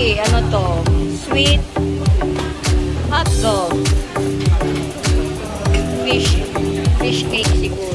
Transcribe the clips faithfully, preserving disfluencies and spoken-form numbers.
Kimchi, ano to? Sweet hot dog. Fish, fish cake siguro.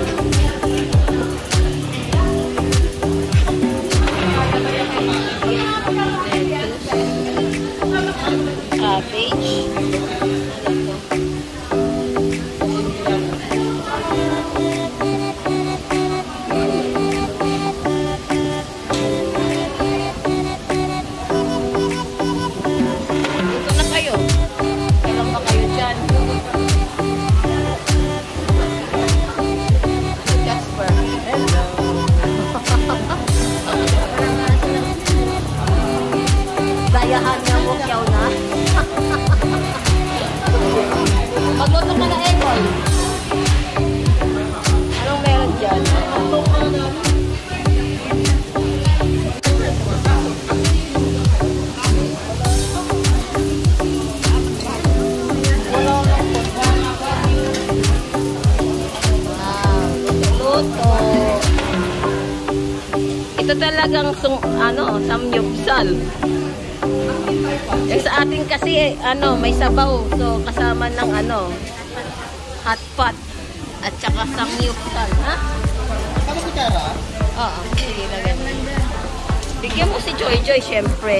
Cabbage. Dayahan niya mo kyaw na. Magluto ka na, Egon. Anong meron dyan? Wow, luto. Ito talagang sung, ano, samyupsal. Yung sa atin kasi, ano, may sabaw. So, kasama ng, ano, hot pot. At saka samyupsal, ha? Ano kutsara? Oo, sige, lagyan mo. Bigyan mo si Joy Joy, syempre.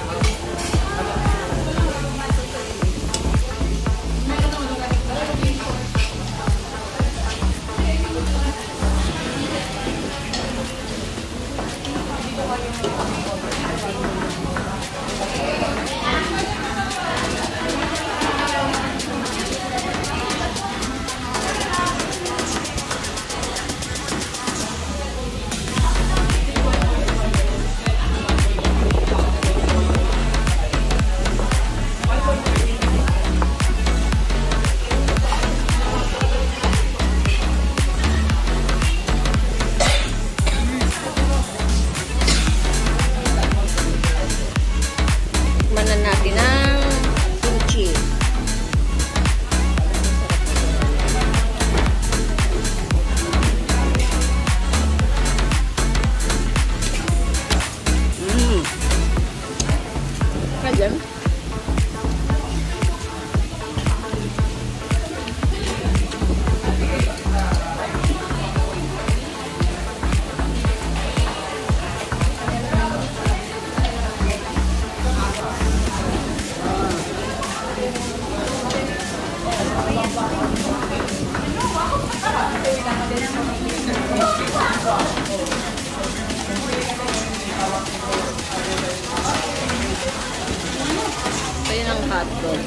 Ito yun ang hotdog.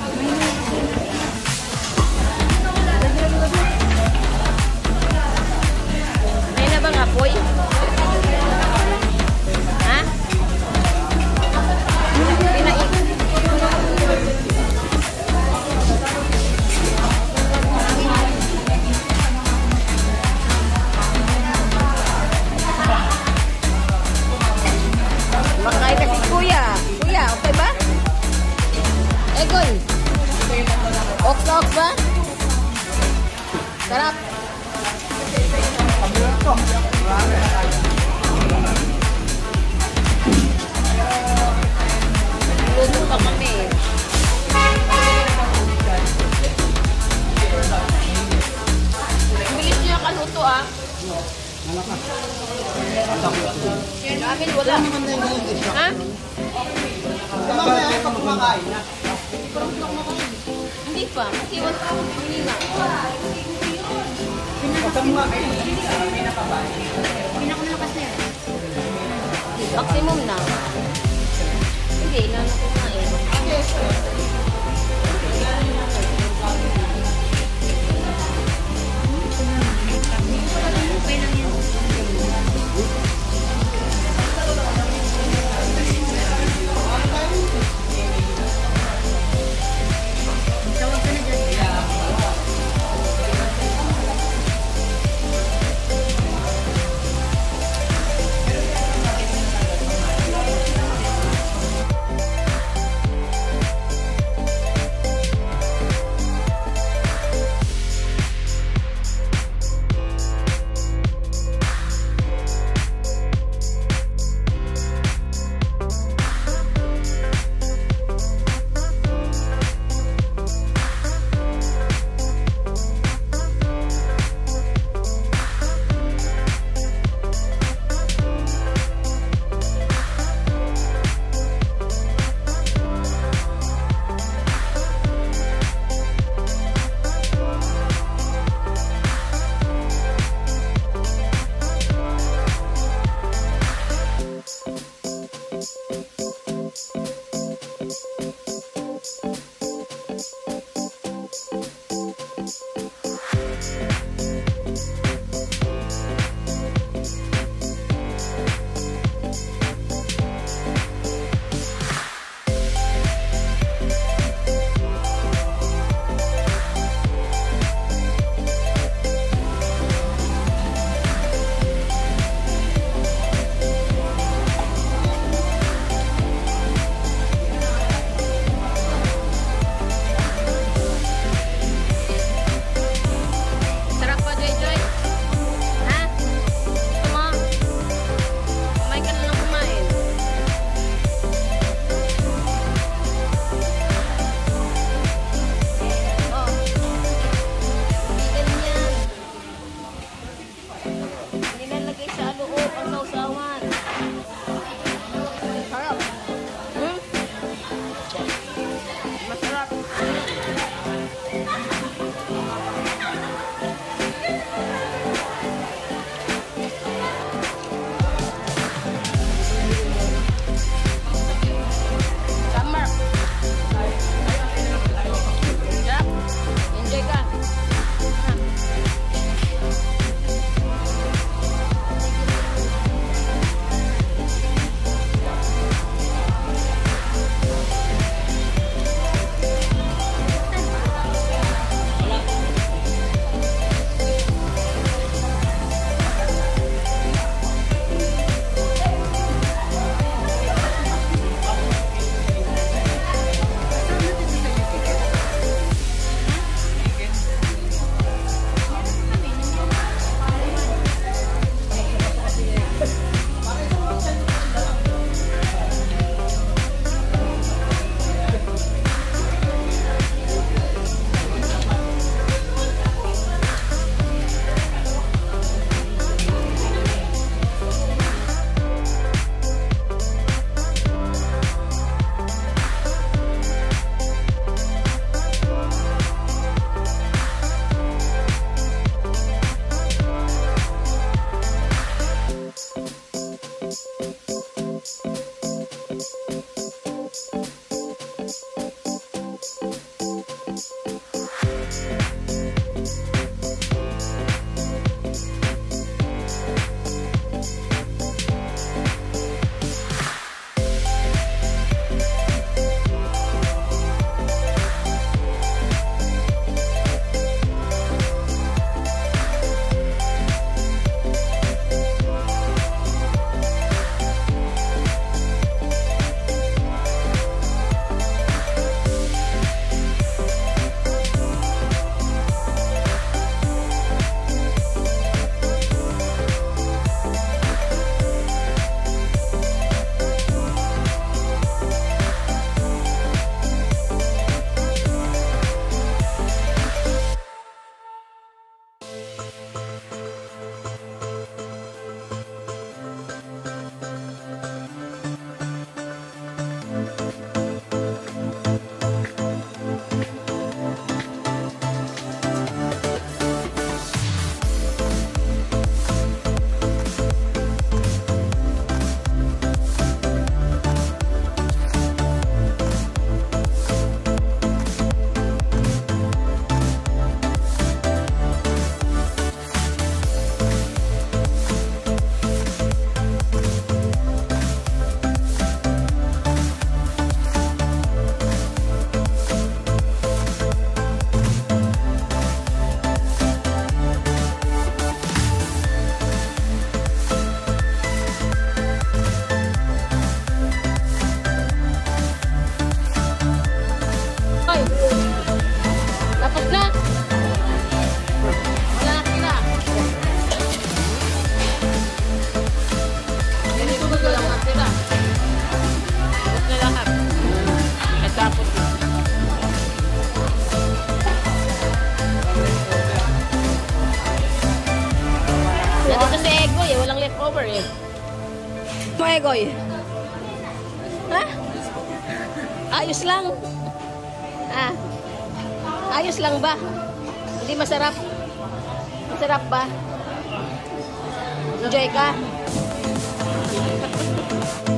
May na bang apoy? Ha? Pinaik. Makain na si Kuya. Kuya, okay ba? Egon. Ok na ok ba? Sarap. Luto pa kami. Bilis niya kaluto ah. Amin wala. Ha? Hindi pa. Kasi wala ako hindi na. Maximum na. Hindi, lalo ko na eh. Egoy? Ha? Ayos lang. Ah. Ayos lang ba? Hindi masarap? Masarap ba? Enjoy ka?